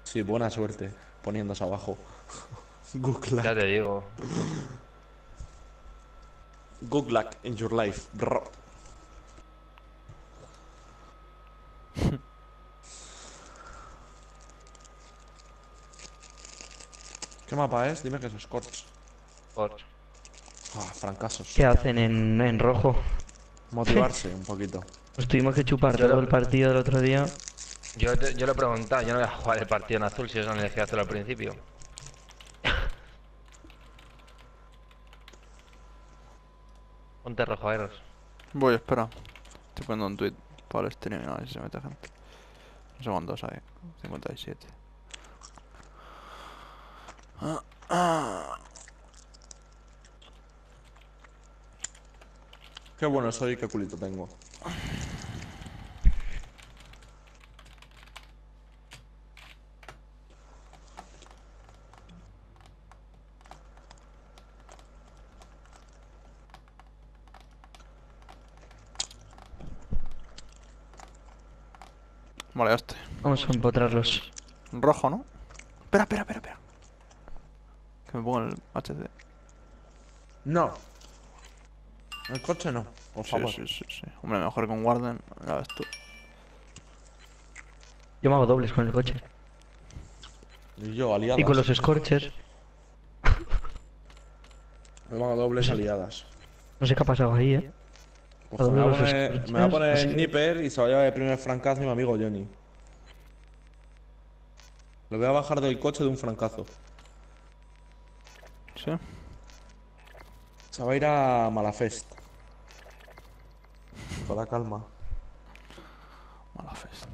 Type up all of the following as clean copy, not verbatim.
Sí, buena suerte poniéndose abajo. Good luck. Ya te digo. Good luck in your life, bro. ¿Qué mapa es? Dime que es Scorch. Por... Fracasos. ¿Qué hacen en rojo? Motivarse un poquito. Nos tuvimos que chupar Yo todo lo- el partido del otro día. Yo le he preguntado, yo no voy a jugar el partido en azul si eso no le decía hacerlo al principio. Ponte rojo, Eros. Voy, espera. Estoy poniendo un tweet para el stream y a ver si se mete gente. No sé cuántos hay. 57. Qué bueno soy, qué culito tengo. Vale, ya estoy. Vamos a empotrarlos. Rojo, ¿no? Espera, espera, espera, espera. Que me pongo el HC. No. El coche no, por Sí, favor. sí. Hombre, mejor con Warden. Ya ves tú. Yo me hago dobles con el coche. Y yo, aliadas. Y con los Scorchers. Me van a dobles aliadas. No sé qué ha pasado ahí, Pues A me voy a dobles poner, Scorchers, me voy a poner así. sniper y se va a llevar el primer francazo mi amigo Johnny. Lo voy a bajar del coche de un francazo. Sí. Se va a ir a Malafest. Con la calma. Mala fest.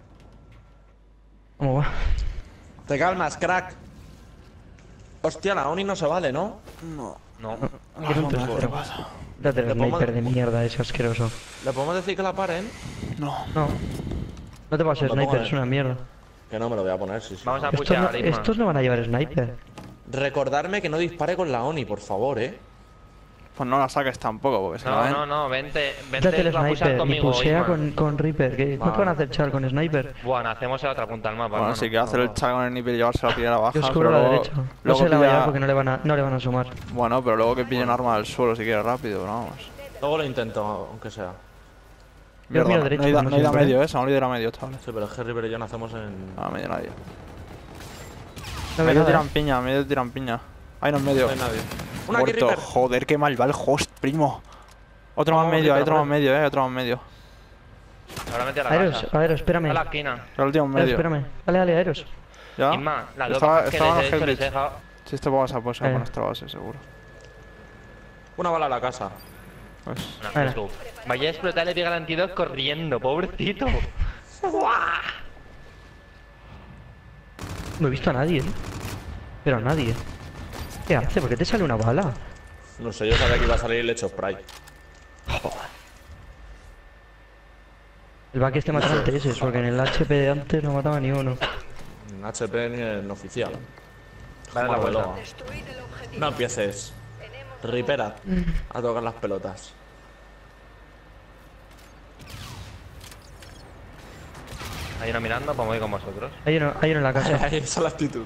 ¿Cómo va? Te calmas, crack. Hostia, la Oni no se vale, ¿no? No. No. Quiero un tercero. Date el Le pongo- sniper de mierda ese asqueroso. ¿Le podemos decir que la paren? No. No. No te pases, Lo pongo sniper, en- es una mierda. Que no me lo voy a poner, sí. Vamos a Estos puchar, no, Isma. estos no van a llevar sniper. Recordarme que no dispare con la Oni, por favor, Pues no la saques tampoco, porque se la ven. No, vente Date el a puchar sniper y conmigo, pusea Isma. con Reaper. ¿Qué Vale. van a hacer char con sniper? Bueno, hacemos la otra punta al mapa, Bueno, hermano. si quiere hacer el chat con el nivel y llevarse la primera baja. Yo os cubro pero la luego- derecha. No luego se la va a pilla- llevar porque no le van a sumar. Bueno, pero luego que pillen arma del suelo si quiere rápido, pero vamos. Luego lo intento, aunque sea. Yo miro derecho, no hay, como no hay da siempre. medio, se vamos a liderar medio, chavales. Sí, pero es que River y yo nacemos en... A medio nadie. No ve Medio nada, tiran piña, medio tiran piña. Ahí no en medio. No hay nadie. Una aquí, Muerto. River. Joder, qué mal va el host, primo. Otro más Vamos, medio, hay River, otro más medio, otro más medio. Ahora mete a la Aeros, casa. Aeros, espérame. A la esquina. El último en Aeros, medio. espérame. Dale, Aeros. ¿Ya? Isma, las dos Estaba- bajas que estaban les he los hecho les he Hellblades. dejado... Si esto vamos a pasar Eh. por nuestra base, seguro. Una bala a la casa. Pues. Una, Vale. let's go. Vaya a explotar el Piga 22 corriendo, pobrecito. No he visto a nadie, Pero a nadie. ¿Qué hace? ¿Por qué te sale una bala? No sé, yo sabía que iba a salir el hecho spray. El back este mata antes ese, porque en el HP de antes no mataba ni uno. En HP ni en oficial. Vale, la vuelta. Luego. No empieces. Ripera. A tocar las pelotas. Hay uno mirando, pues voy con vosotros. Hay uno en la casa. Esa es la actitud.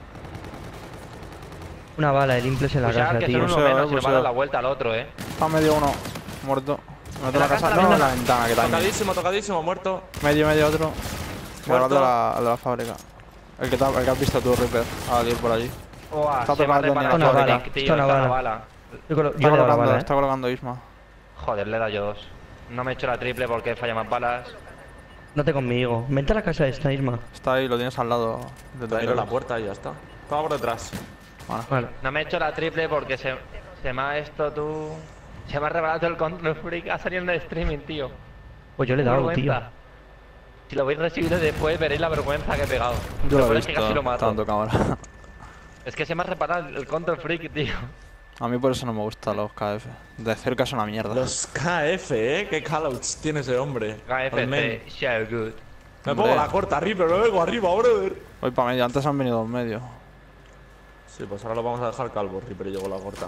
Una bala, el Imples en la Pushar, casa, que son tío. uno Puseo, menos, se nos va a dar puseo. la vuelta al otro, Está medio uno. Muerto. Me meto En la la casa. casa, No, la en la ventana, que también. Tocadísimo, tocadísimo, muerto. Medio otro. Voy a Muerto. hablar de la fábrica. El que has visto tú, Reaper. A salir por allí. Uah, Está se me ha tocando reparado ni la el fábrica. Flick, tío, Está una está una bala. bala. Yo le Está he dado la colocando, bala, está colocando Isma. Joder, le he dado yo dos. No me he hecho la triple porque falla más balas. Date conmigo. Vente a la casa esta, Isma. Está ahí, lo tienes al lado. De Te miro Tyler. la puerta y ya está. Estaba por detrás. Vale. No me he hecho la triple porque se me ha esto tú... Se me ha revelado el control freak. Ha salido en el streaming, tío. Pues yo le he Qué dado, vergüenza. tío. Si lo veis recibido después veréis la vergüenza que he pegado. Yo lo he peor es que visto casi lo mato. tanto cámara. Es que se me ha reparado el control freak, tío. A mí por eso no me gustan los KF. De cerca es una mierda. Los KF, qué callouts tiene ese hombre. Al men. KFC, so good. Me pongo Hombre. la corta arriba, me vengo arriba, brother. Voy para medio, antes han venido dos medios. Sí, pues ahora lo vamos a dejar calvo, Ripper, y yo con la corta.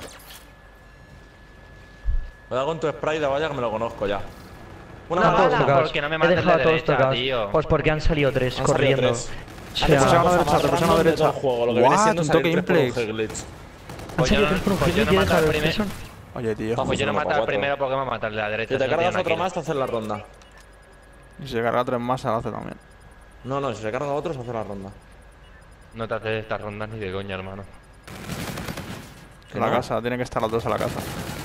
Cuidado con tu spray de valla que me lo conozco ya. Una Una bala. bala. Todos tocados. porque no me He mates dejado de a todos derecha, tocados. tío. Pues porque han salido tres Han salido corriendo. tres. sea, pusieron a la cosa derecha, más te pusieron a la random de derecha. todo el juego, lo que What, viene siendo un salir toque 3 por un implex. Heglitch. ¿Han salido 3 por un Pues yo Heglitch no y he he matado dejado al el primer. Prison? Oye, tío. Vamos. Pues yo no he uno matado al para primero porque me ha matado el de la derecha. Si te eso cargas tiene otro una más, te haces la ronda. Y si se carga 3 más, se la hace también. No, si se carga otro, se hace la ronda. kill. No te haces estas rondas ni de coña, hermano. ¿Que En la no? casa, tienen que estar los dos en la casa.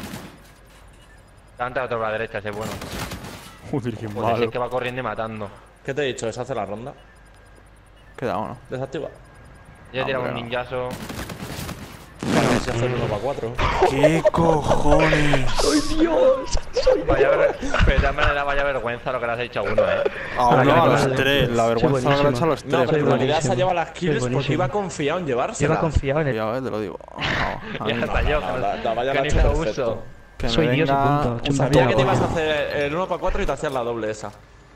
Canta otro a la derecha, ese es bueno. Joder, qué Joder, si malo. es que va corriendo y matando. ¿Qué te he dicho? Se hace la ronda. Queda uno. Desactiva. Yo he tirado un Hombre, no. ninjazo. Para si hace el 1 para 4. ¿Qué cojones? Vaya pero de todas maneras vaya vergüenza lo que le has hecho a uno, A Ahora uno que a me los acuerdo. 3. La Soy vergüenza lo que le ha hecho a los No, 3. pero en realidad se ha buenísimo. llevado las Soy kills porque buenísimo. iba confiado en llevárselas. Iba confiado en el... Cuidado, te lo digo. No, Ya está yo, no, que la valla que la ha ni hecho la perfecto. uso. que Soy me Dios y venga punto. un Chupa Sabía que te todo. ibas a hacer el 1 para 4 y te hacías la doble esa.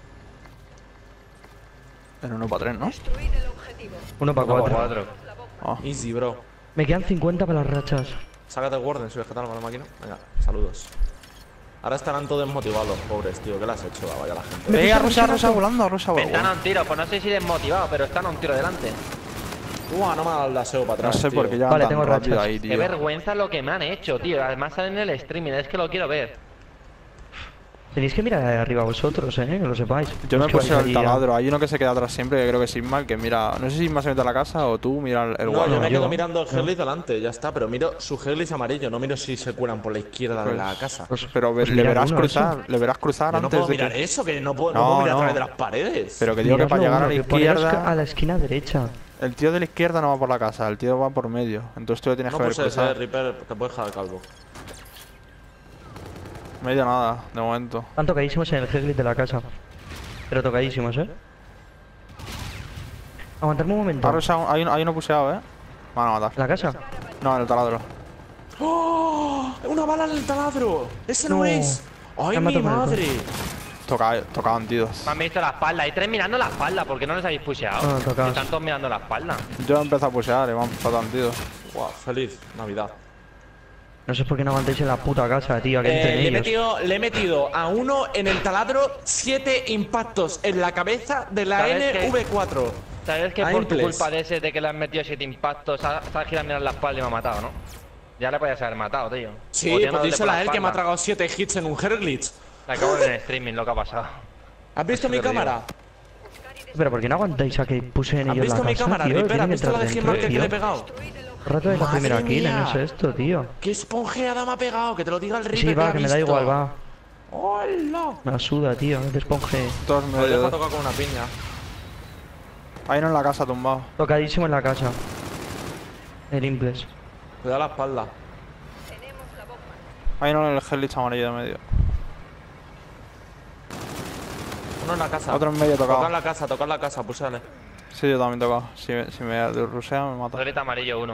El 1 para 3, ¿no? 1 para 4. 4. Ah. Easy, bro. Me quedan 50 para las rachas. Sácate el Warden si ves que tal con la máquina. Venga, saludos. Ahora estarán todos desmotivados los pobres, tío. ¿Qué le has hecho? Vaya la gente. Venga, Rosa volando, Rosa Me están a volando. un tiro, pues no sé si desmotivado, pero están a un tiro delante. No me ha dado el daseo para No atrás. sé por qué tío. ya Vale, tan tengo rápido rachas. ahí, Qué tío. vergüenza lo que me han hecho, tío. Además salen en el streaming, es que lo quiero ver. Tenéis que mirar ahí arriba vosotros, que lo sepáis. Yo No me es que puse vais al allí a- taladro. Hay uno que se queda atrás siempre, que creo que es Isma, que mira. No sé si Isma se mete a la casa o tú mira el No, guardia. yo me yo- quedo mirando el Heglitch delante, ya está. Pero miro su Heglitch amarillo, no miro si se curan por la izquierda de la casa. Pues, pero Pues le mira verás uno, cruzar, le verás cruzar Yo no antes puedo de mirar que. eso, que no puedo, No, puedo mirar no. a través de las paredes. Pero que digo que para Miradlo llegar a uno, la que poneros izquierda. a la esquina derecha. El tío de la izquierda no va por la casa, el tío va por medio. Entonces tú le tienes No que ver puse ese cruzar. Reaper, te puedes dejar calvo. Medio nada, de momento. Están tocadísimos en el Heglitch de la casa. Pero tocadísimos, Aguantarme un momento. Ahora hay uno puseado, ¿eh? Van a matar. ¿En la casa? No, en el taladro. ¡Oh! ¡Una bala en el taladro! ¡Ese no, No. es! ¡Ay, Me han mi matado con el madre! Tocaban tiros. Me han visto la espalda. Hay tres mirando la espalda. ¿Por qué no les habéis pusheado? No, tocaos. Están todos mirando la espalda. Yo he empezado a pusear y me han matado tiros. Guau, feliz Navidad. No sé por qué no aguantáis en la puta casa, tío. Que entren ellos. Le he metido a uno en el taladro 7 impactos en la cabeza de la ¿Sabes qué? NV4. ¿Sabes que Ah, por tu imples. culpa de ese de que le han metido 7 impactos, se ha girado a mirar la espalda y me ha matado, ¿no? Ya le podías haber matado, tío. Sí, Odiándole pues díselo por la a él que me ha espalda. tragado 7 hits en un Heglitch. Le acabo de ver en streaming lo que ha pasado. ¿Has visto Eso mi te digo. cámara? Pero ¿por qué no aguantáis a que puse en ¿Has ellos la visto mi casa, cámara, tío? Reaper? Tienen ¿Has que visto la entrar de dentro, Hitmarker que le he tío. pegado? Rato de la Madre primera kill, mía. no es esto, tío. ¿Qué esponjeada me ha pegado? Que te lo diga el Reaper. Sí, va, la que ha me da visto. igual, va. ¡Hola! Me la suda, tío. No te esponje. Todos Me lo dejo medio. tocar con una piña. Hay uno en la casa tumbado. Tocadísimo en la casa. El Imples. Cuidado la espalda. Hay uno en el Hellich amarillo de medio. Uno en la casa. Otro en medio tocado. Tocar la casa, púsale. Sí, yo también tocado. Si me rusea me mata. Rolita amarillo uno.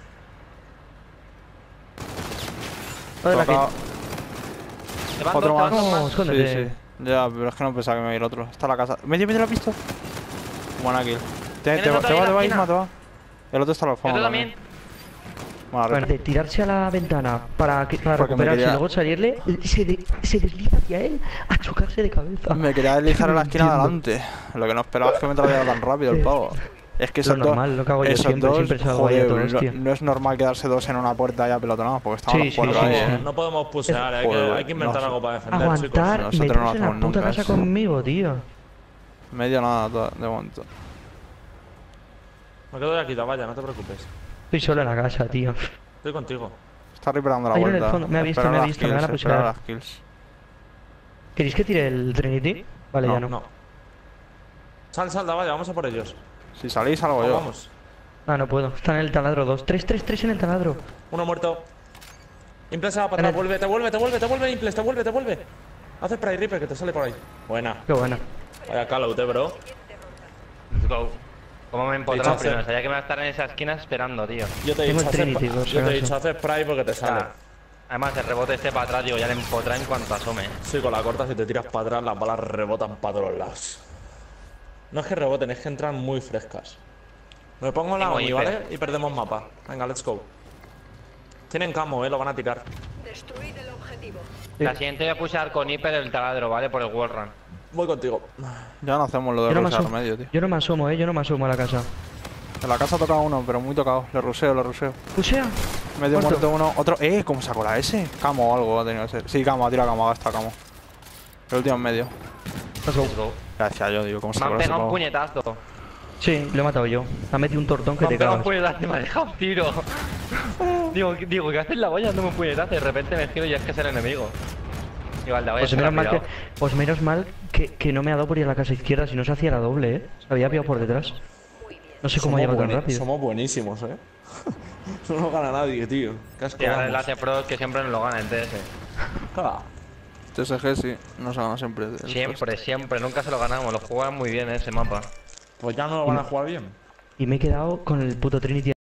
Lo de la Tocado. kill. ¿Te van Otro dos, te van más. dos No, más? escóndete. Sí, sí. Ya, pero es que no pensaba que me iba a ir otro. Está en la casa. Medio lo has visto. Buena kill. Te ¿Tienes va, otro ahí en la te va, esquina? Isma, te va. El otro está en los ¿Otro fondos también? Vale, Bueno, de tirarse a la ventana para Porque me recuperarse quería- y luego salirle, se desliza hacia él a chocarse de cabeza. me quería deslizar en la No esquina de entiendo. adelante. Lo que no esperaba es que me trayera tan rápido el pavo. Es que Lo esos dos. normal, lo que hago yo esos siempre, dos, siempre salgo ahí a joder, todos, tío. no es normal quedarse dos en una puerta ya pelotonados, porque estaban Sí, los sí, cuatro sí, ahí. sí. No podemos pusear, Joder, hay que inventar no, algo para defender, Aguantar, Nosotros no meterse en la hacemos puta nunca casa eso. conmigo, tío. Medio nada de momento. Me quedo de aquí, vaya, no te preocupes. Estoy solo en la casa, tío. Estoy contigo. Está Reaper dando la Hay uno en el vuelta. fondo, me ha visto, Esperar me ha las visto, me van a kills, esperar pusear. las kills. ¿Queréis que tire el Trinity? Vale, ya no. Sal, vaya, vamos a por ellos. Si salís, salgo yo. Vamos. Ah, no puedo. Están en el taladro 2. 3 en el taladro. Uno muerto. Imples se va para atrás, te vuelve, Imples, te vuelve. Haz spray Reaper que te sale por ahí. Buena. Qué buena. Vaya callout, bro. Let's go. ¿Cómo me he empotrado Dicho primero? hacer- Sabía que me iba a estar en esa esquina esperando, tío. Yo te he Tengo dicho, el Trinity, por si yo te he acaso. dicho, haz spray porque te sale. Ah, además, el rebote este para atrás, digo, ya le empotra en cuanto asome. Sí, con la corta si te tiras para atrás las balas rebotan para todos lados. No es que reboten, es que entran muy frescas. Me pongo la Tengo ONI, hiper. ¿vale? Y perdemos mapa. Venga, let's go. Tienen camo, lo van a tirar. La siguiente voy a pushar con hiper el taladro, ¿vale? Por el wallrun. Voy contigo. Ya no hacemos lo de Yo no me rushear asomo, medio, tío. yo no me asomo, yo no me asomo a la casa. En la casa ha tocado uno, pero muy tocado. Le ruseo, le ruseo. ¡Pusea! Medio ¿Cuánto? muerto uno. Otro. ¿Cómo sacó la S? Camo o algo ha tenido que ser. Sí, camo, ha tirado camo, gasta camo. El último en medio. Let's go. Let's go. Gracias, yo digo, ¿cómo Me sacó han la S? pegado un pavo? puñetazo. Sí, lo he matado yo. Me ha metido un tortón que Me te han pegado un cagas. puñetazo y me ha dejado un tiro. digo, ¿qué haces la boya dándome un puñetazo? Y de repente me giro y es que es el enemigo. Digo, al de boya Pues se menos me ha mal, pillado. pues menos mal que no me ha dado por ir a la casa izquierda, si no se hacía la doble, ¿eh? Se había pillado por detrás. No sé cómo ha llegado tan rápido. Somos buenísimos, No nos gana nadie, tío. Qué asco Y ahora el damos. AC Pro es que siempre nos lo gana en TS. Ah, TSG sí, no se gana siempre. Siempre, nunca se lo ganamos. Lo juegan muy bien ese mapa. pues ya no lo van a jugar bien. Y me he quedado con el puto Trinity